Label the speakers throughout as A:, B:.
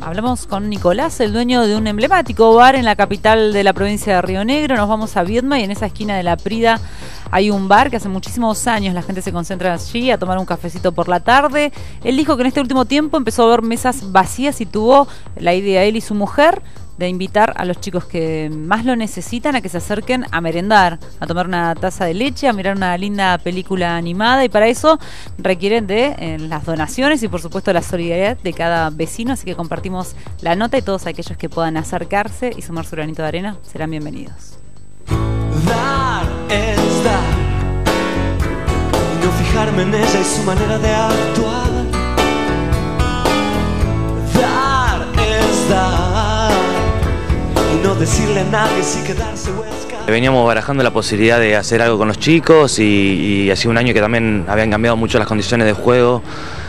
A: Hablamos con Nicolás, el dueño de un emblemático bar en la capital de la provincia de Río Negro. Nos vamos a Viedma y en esa esquina de la Prida hay un bar que hace muchísimos años la gente se concentra allí a tomar un cafecito por la tarde. Él dijo que en este último tiempo empezó a ver mesas vacías y tuvo la idea, él y su mujer, de invitar a los chicos que más lo necesitan a que se acerquen a merendar, a tomar una taza de leche, a mirar una linda película animada, y para eso requieren de las donaciones y por supuesto la solidaridad de cada vecino, así que compartimos la nota y todos aquellos que puedan acercarse y sumar su granito de arena serán bienvenidos.
B: Dar es dar, y no fijarme en ella y su manera de actuar. Dar es dar, y no decirle a nadie si quedarse o escapar.
C: Veníamos barajando la posibilidad de hacer algo con los chicos y hacía un año que también habían cambiado mucho las condiciones de juego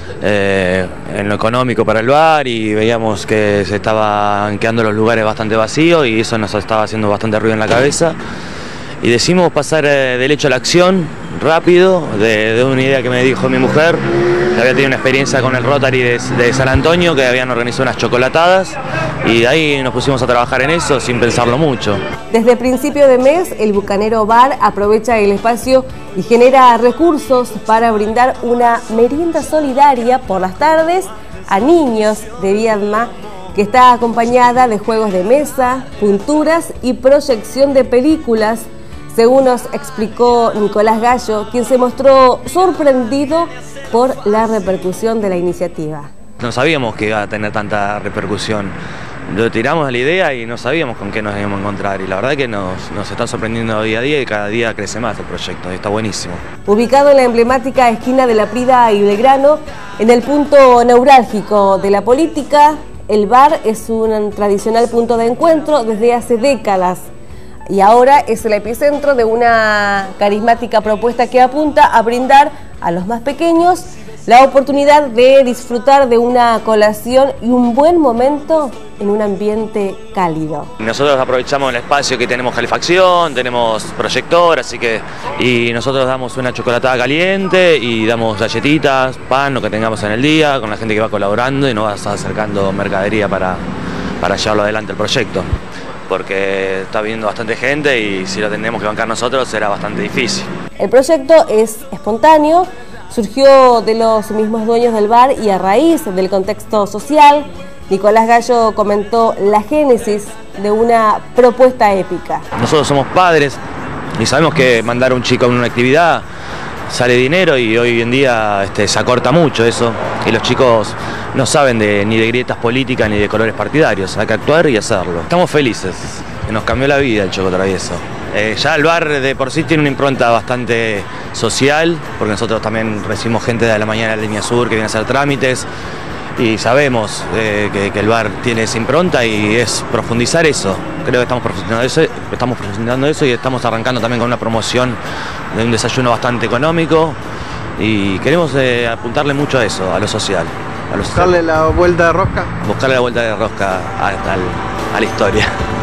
C: en lo económico para el bar, y veíamos que se estaban quedando los lugares bastante vacíos y eso nos estaba haciendo bastante ruido en la cabeza. Y decidimos pasar del hecho a la acción rápido, de una idea que me dijo mi mujer, que había tenido una experiencia con el Rotary de San Antonio, que habían organizado unas chocolatadas, y de ahí nos pusimos a trabajar en eso sin pensarlo mucho.
D: Desde principio de mes, el Bucanero Bar aprovecha el espacio y genera recursos para brindar una merienda solidaria por las tardes a niños de Viedma, que está acompañada de juegos de mesa, pinturas y proyección de películas, según nos explicó Nicolás Gallo, quien se mostró sorprendido por la repercusión de la iniciativa.
C: No sabíamos que iba a tener tanta repercusión. Lo tiramos a la idea y no sabíamos con qué nos íbamos a encontrar, y la verdad que nos está sorprendiendo día a día y cada día crece más el proyecto y está buenísimo.
D: Ubicado en la emblemática esquina de la Prida y Belgrano, en el punto neurálgico de la política, el bar es un tradicional punto de encuentro desde hace décadas y ahora es el epicentro de una carismática propuesta que apunta a brindar a los más pequeños la oportunidad de disfrutar de una colación y un buen momento en un ambiente cálido.
C: Nosotros aprovechamos el espacio que tenemos calefacción, tenemos proyector, y nosotros damos una chocolatada caliente y damos galletitas, pan, lo que tengamos en el día, con la gente que va colaborando, y nos va acercando mercadería para llevarlo adelante el proyecto, porque está viniendo bastante gente y si lo tendremos que bancar nosotros será bastante difícil.
D: El proyecto es espontáneo, surgió de los mismos dueños del bar y a raíz del contexto social. Nicolás Gallo comentó la génesis de una propuesta épica.
C: Nosotros somos padres y sabemos que mandar a un chico a una actividad sale dinero, y hoy en día se acorta mucho eso, y los chicos no saben ni de grietas políticas ni de colores partidarios, hay que actuar y hacerlo. Estamos felices, nos cambió la vida el Choco Travieso. Ya el bar de por sí tiene una impronta bastante social, porque nosotros también recibimos gente de la mañana de la línea sur que viene a hacer trámites, y sabemos que el bar tiene esa impronta y es profundizar eso. Creo que estamos profundizando eso y estamos arrancando también con una promoción de un desayuno bastante económico, y queremos apuntarle mucho a eso, a lo social.
E: ¿Buscarle la vuelta de rosca?
C: Buscarle la vuelta de rosca a la historia.